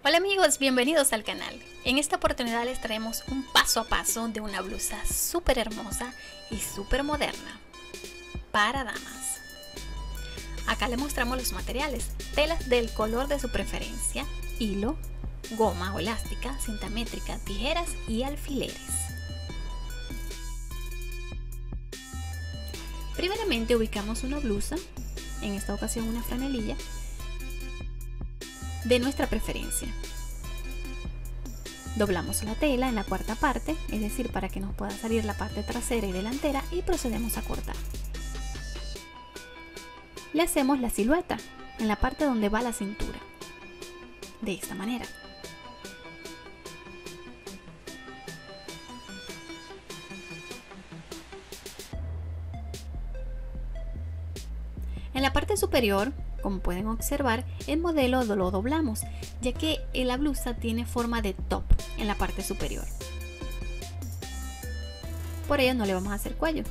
Hola amigos, bienvenidos al canal. En esta oportunidad les traemos un paso a paso de una blusa súper hermosa y súper moderna para damas. Acá le mostramos los materiales: telas del color de su preferencia, hilo, goma o elástica, cinta métrica, tijeras y alfileres. Primeramente ubicamos una blusa, en esta ocasión una franelilla, de nuestra preferencia. Doblamos la tela en la cuarta parte, es decir, para que nos pueda salir la parte trasera y delantera, y procedemos a cortar. Le hacemos la silueta en la parte donde va la cintura, de esta manera. En la parte superior, como pueden observar, el modelo lo doblamos, ya que la blusa tiene forma de top en la parte superior. Por ello no le vamos a hacer cuello.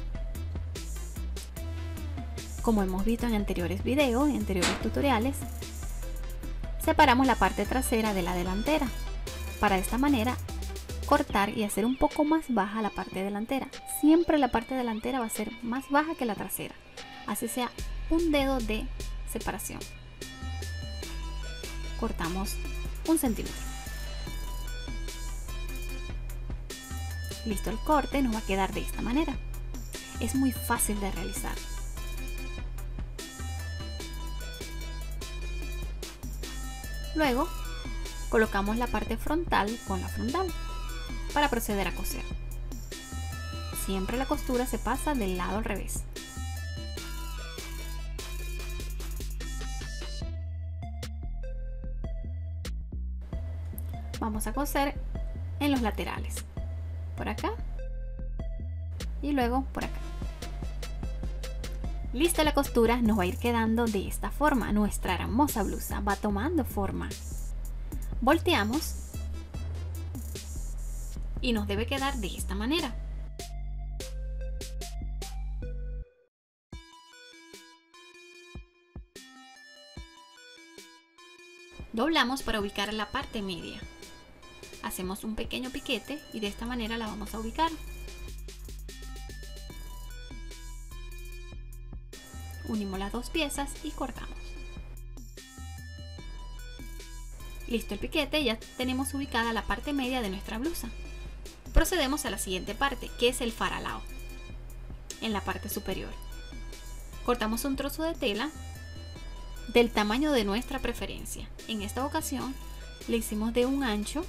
Como hemos visto en anteriores videos, en anteriores tutoriales, separamos la parte trasera de la delantera, para de esta manera cortar y hacer un poco más baja la parte delantera. Siempre la parte delantera va a ser más baja que la trasera, así sea un dedo de separación. Cortamos 1 centímetro. Listo el corte, nos va a quedar de esta manera. Es muy fácil de realizar. Luego colocamos la parte frontal con la frontal para proceder a coser. Siempre la costura se pasa del lado al revés. Vamos a coser en los laterales, por acá y luego por acá. Lista la costura, nos va a ir quedando de esta forma. Nuestra hermosa blusa va tomando forma. Volteamos y nos debe quedar de esta manera. Doblamos para ubicar la parte media. Hacemos un pequeño piquete y de esta manera la vamos a ubicar. Unimos las dos piezas y cortamos. Listo el piquete, ya tenemos ubicada la parte media de nuestra blusa. Procedemos a la siguiente parte, que es el faralao. En la parte superior cortamos un trozo de tela del tamaño de nuestra preferencia. En esta ocasión le hicimos de un ancho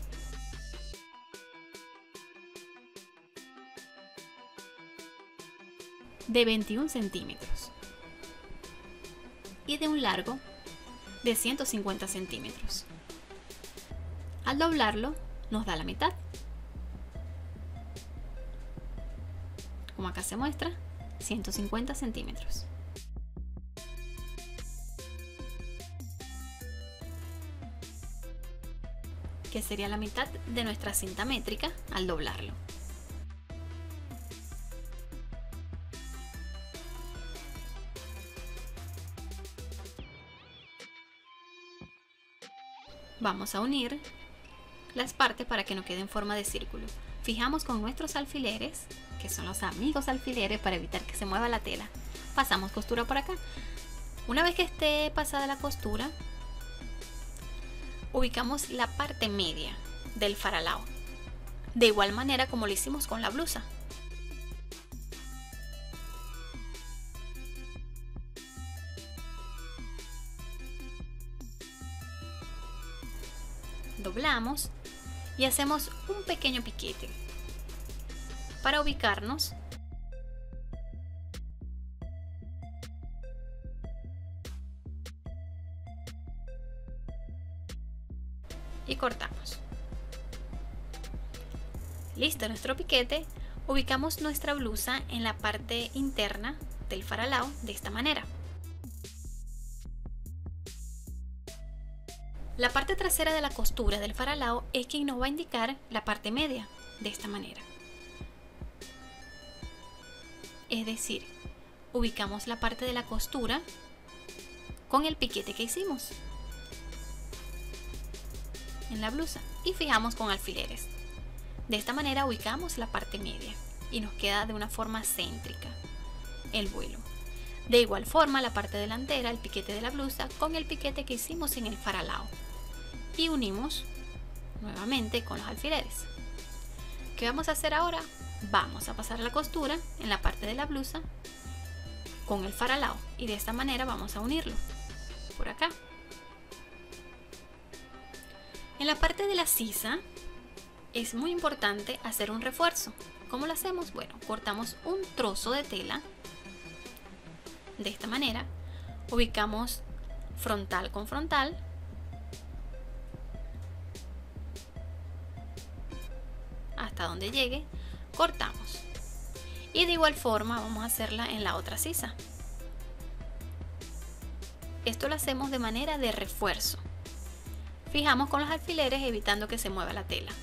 de 21 centímetros y de un largo de 150 centímetros. Al doblarlo nos da la mitad, como acá se muestra, 150 centímetros. Que sería la mitad de nuestra cinta métrica al doblarlo. Vamos a unir las partes para que no quede en forma de círculo. Fijamos con nuestros alfileres, que son los amigos alfileres, para evitar que se mueva la tela. Pasamos costura por acá. Una vez que esté pasada la costura, ubicamos la parte media del faralao, de igual manera como lo hicimos con la blusa. Doblamos y hacemos un pequeño piquete para ubicarnos y cortamos. Listo nuestro piquete, ubicamos nuestra blusa en la parte interna del faralao de esta manera. La parte trasera de la costura del faralao es quien nos va a indicar la parte media, de esta manera. Es decir, ubicamos la parte de la costura con el piquete que hicimos. en la blusa y fijamos con alfileres. De esta manera ubicamos la parte media y nos queda de una forma céntrica el vuelo. De igual forma la parte delantera, el piquete de la blusa con el piquete que hicimos en el faralao, y unimos nuevamente con los alfileres. ¿Qué vamos a hacer ahora? Vamos a pasar la costura en la parte de la blusa con el faralao y de esta manera vamos a unirlo por acá. En la parte de la sisa es muy importante hacer un refuerzo. ¿Cómo lo hacemos? Bueno, cortamos un trozo de tela de esta manera, ubicamos frontal con frontal, hasta donde llegue, cortamos, y de igual forma vamos a hacerla en la otra sisa. Esto lo hacemos de manera de refuerzo. Fijamos con los alfileres evitando que se mueva la tela.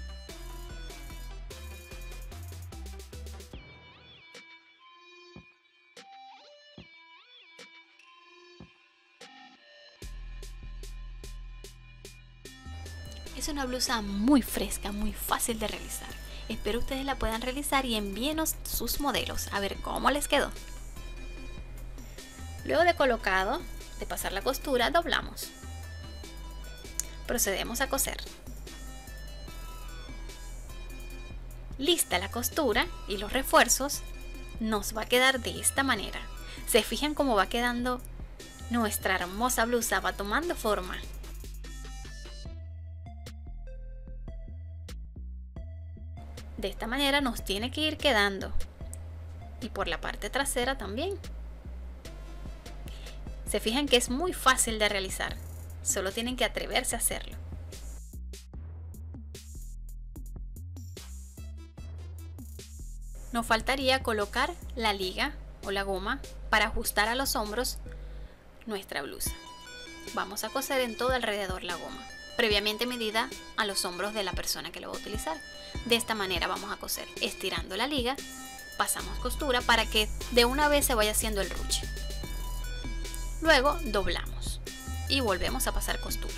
Es una blusa muy fresca, muy fácil de realizar. Espero ustedes la puedan realizar y envíenos sus modelos a ver cómo les quedó. Luego de colocado, de pasar la costura, doblamos. Procedemos a coser. Lista la costura y los refuerzos, nos va a quedar de esta manera. ¿Se fijan cómo va quedando nuestra hermosa blusa? Va tomando forma. De esta manera nos tiene que ir quedando, y por la parte trasera también. Se fijan que es muy fácil de realizar, solo tienen que atreverse a hacerlo. Nos faltaría colocar la liga o la goma para ajustar a los hombros nuestra blusa. Vamos a coser en todo alrededor la goma, previamente medida a los hombros de la persona que lo va a utilizar. De esta manera vamos a coser, estirando la liga, pasamos costura para que de una vez se vaya haciendo el ruche. Luego doblamos y volvemos a pasar costura.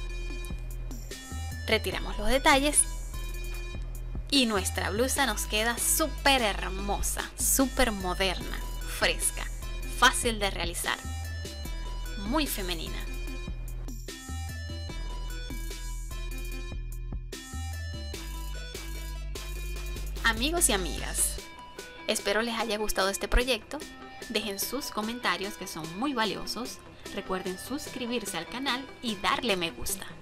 Retiramos los detalles y nuestra blusa nos queda súper hermosa, súper moderna, fresca, fácil de realizar, muy femenina. Amigos y amigas, espero les haya gustado este proyecto. Dejen sus comentarios que son muy valiosos. Recuerden suscribirse al canal y darle me gusta.